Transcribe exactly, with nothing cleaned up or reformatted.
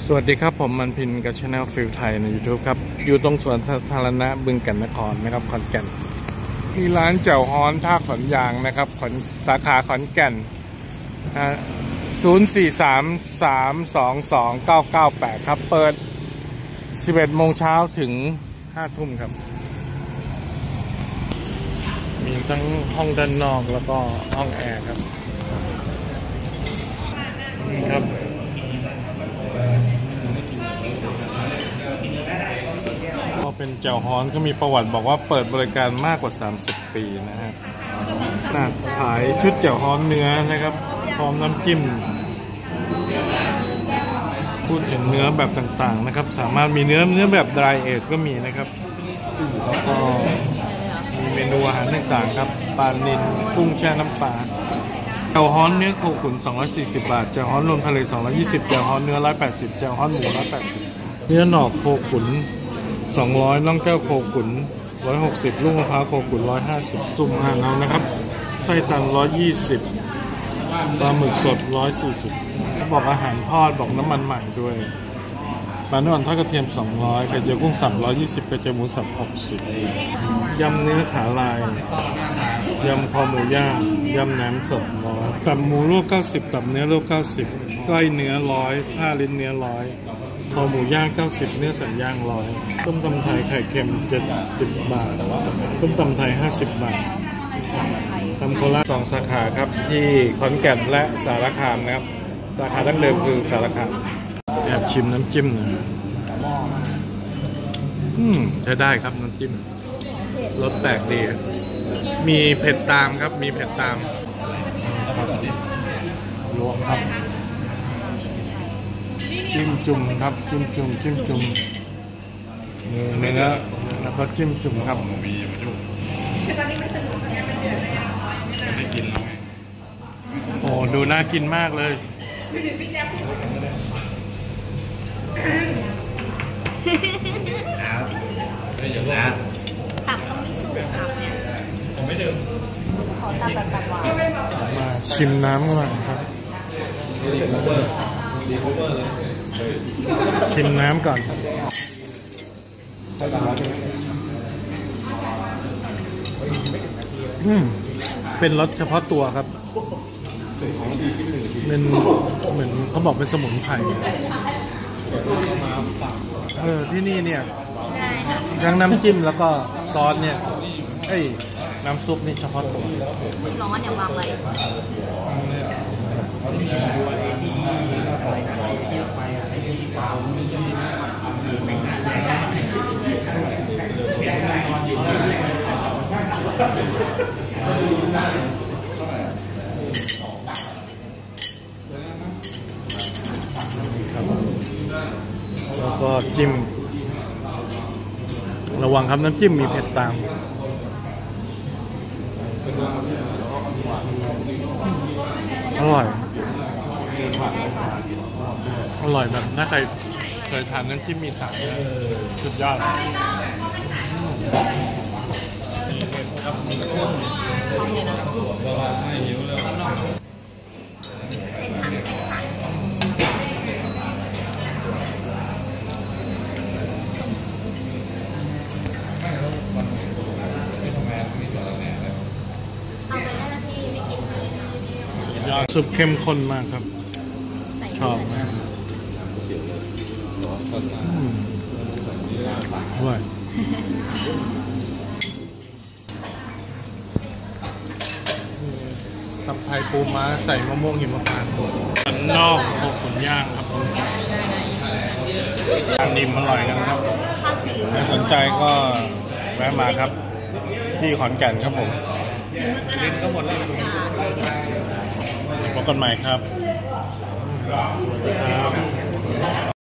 สวัสดีครับผมมันพินกับช anel ฟิลไทยใน YouTube ครับอยู่ตรงสวนสาธารณะบึงแก่นนครนะครับขอนแก่นมีร้านแจ่วฮ้อนท่าขอนยางนะครับขอนสาขาขอนแก่นศูนย์ สี่ สาม สาม สอง สอง เก้า เก้า แปดครับเปิดสิบเอ็ดโมงเช้าถึงห้าทุ่มครับมีทั้งห้องด้านนอกแล้วก็ห้องแอร์ครับครับก็เป็นแจ่วฮ้อนก็มีประวัติบอกว่าเปิดบริการมากกว่าสามสิบปีนะฮะน่าขายชุดแจ่วฮ้อนเนื้อนะครับพร้อมน้ำจิ้มพูดถึงเนื้อแบบต่างๆนะครับสามารถมีเนื้อเนื้อแบบ dry age ก็มีนะครับแล้วก็มีเมนูอาหารต่างๆครับปลานิลกุ้งแช่น้ำปลาแจ่วฮ้อนเนื้อโคขุนสองร้อยสี่สิบบาทแจ่วฮ้อนรวมทะเลสองร้อยยี่สิบแจ่วฮ้อนเนื้อหนึ่งร้อยแปดสิบแจ่วฮ้อนหมูหนึ่งร้อยแปดสิบเนื้อหนอกโคขุนสองร้อยน่องแก้วโคขุนหนึ่งร้อยหกสิบลูกมะพร้าวโคขุนหนึ่งร้อยห้าสิบตุ่มห่านเอานะครับไส้ตันหนึ่งร้อยยี่สิบปลาหมึกสดหนึ่งร้อยสี่สิบบอกอาหารทอดบอกน้ำมันใหม่ด้วยปลาเนื้ออ่อนทอดกระเทียมสองร้อยไข่เจียวกุ้งสับหนึ่งร้อยยี่สิบไข่เจียวหมูสับหกสิบยำเนื้อขาลายยำคอหมูย่างยำแหนมสดร้อยตับหมูลูกเก้าสิบตับเนื้อลูกเก้าสิบก้อยเนื้อร้อยผ้าลิ้นเนื้อร้อยคอหมูย่างเก้าสิบเนื้อสันย่างร้อยต้มตำไทยไข่เค็มเจ็ดสิบบาทต้มตำไทยห้าสิบบาทตำโคราชสองสาขาครับที่ขอนแก่นและสารคามนะครับสาขาดั้งเดิมคือสารคามแอบชิมน้ำจิ้มหน่อยอืมใช้ได้ครับน้ำจิ้มรสแปลกดีมีเผ็ดตามครับมีเผ็ดตามลวกครับจิ้มจุ่มครับจิ้มจุ่มจิ้มจุ่มเนื้อเนื้อแล้วก็จิ้มจุ่มครับโอ้ดูน่ากินมากเลยตับก็ไม่สู้ตับเนี่ยผมไม่ดื่มขอตับแบบตับหวานมาชิมน้ำกันครับชิมน้ำก่อนอืมเป็นรสเฉพาะตัวครับเป็นเหมือนเขาบอกเป็นสมุนไพรเออที่นี่เนี่ยทั้งน้ำจิ้มแล้วก็ซอสเนี่ยเอ้ยน้ำซุปนี่เฉพาะตัวร้อนอย่าวางไว้แล้วก็จิ้มระวังครับน้ำจิ้มมีเผ็ดตามอร่อยอร่อยแบบถ้าใครเคยทานน้ำจิ้มมีสายสุดยอดซุปเข้มข้นมากครับชอบมากด้วยตับไทยปูม้าใส่มะม่วงหิมพานต์สันนอกโคขุนย่างครับอันนิ่มอร่อยกันครับถ้าสนใจก็แวะมาครับที่ขอนแก่นครับผมลิ้นก็หมดแล้วพบกันใหม่ครับสวัสดีครับ